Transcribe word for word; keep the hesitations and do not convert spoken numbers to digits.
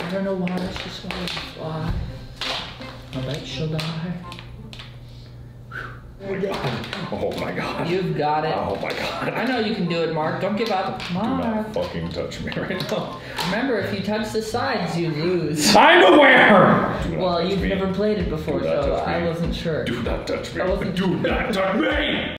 I don't know why she swallowed the fly. I bet she'll die. Oh my god. Oh my god. You've got it. Oh my god. I know you can do it, Mark. Don't give up. Do Mark. not fucking touch me right now. Remember, if you touch the sides, you lose. I'm aware! Well, you've me. never played it before, so I wasn't sure. Do not touch me. I wasn't Do not touch me!